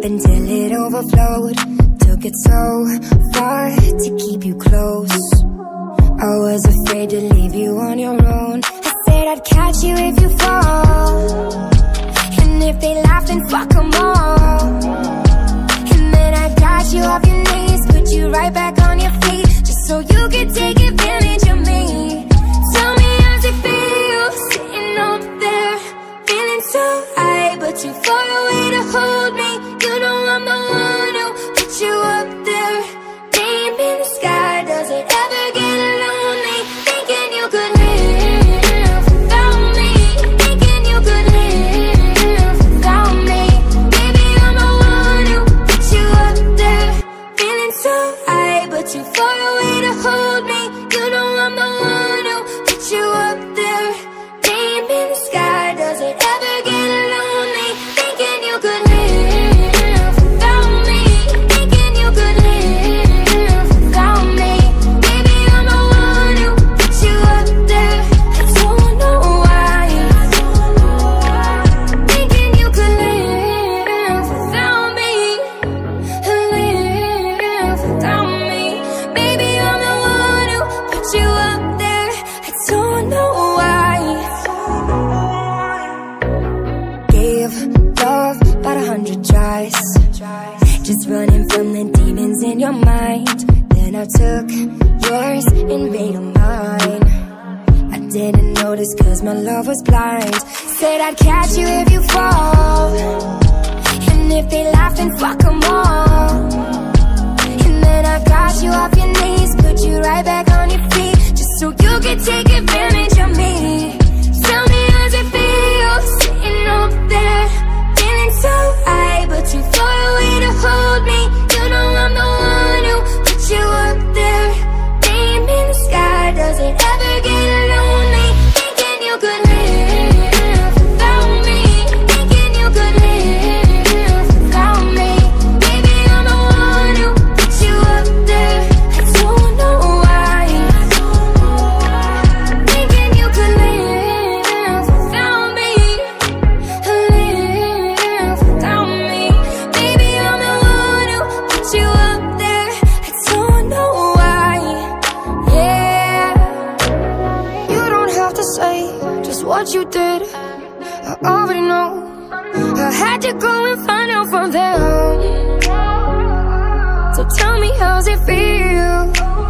until it overflowed. Took it so far to keep you close. I was afraid to leave you on your own. I said I'd catch you if you fall, and if they laugh then fuck them all. And then I got you off your knees, put you right back on your feet, just so you could take advantage of me. Tell me how's it feel, sitting up there, feeling so high, but too far away to hold me. You know I'm the one who put you up there, name in the sky. Does it ever get lonely, thinking you could live without me, thinking you could live without me? Baby, I'm the one who put you up there, feeling so high, but too far away to hold me. You know I'm the one who put you up there, name in the sky. Does it ever get lonely, thinking you could live without me, thinking you could live without me? Baby, I'm the one who put you up there. I don't know why, thinking you could live without me, live without me. Baby, I'm the one who put you up there. I don't know why. Gave love about 100 tries, just running from the demons in your mind. Then I took yours and made them mine. I didn't notice cause my love was blind. Said I'd catch you if you fall, and if they laugh then fuck them all. And then I got you off your knees, put you right back on your feet, just so you could take advantage of me. Tell me how's it feel, sitting up there, feeling so high, but too far away to hold me. You know I'm the one who put you up there, name in the sky. Does it ever get lonely, thinking you could live without me, thinking you could live without me? Baby, I'm the one who put you up there. I don't know why, thinking you could live without me, live without me. Baby, I'm the one who put you up there. I don't know why. Yeah, you don't have to say just what you did, I already know. I had to go and find out from them. So tell me how's it feel,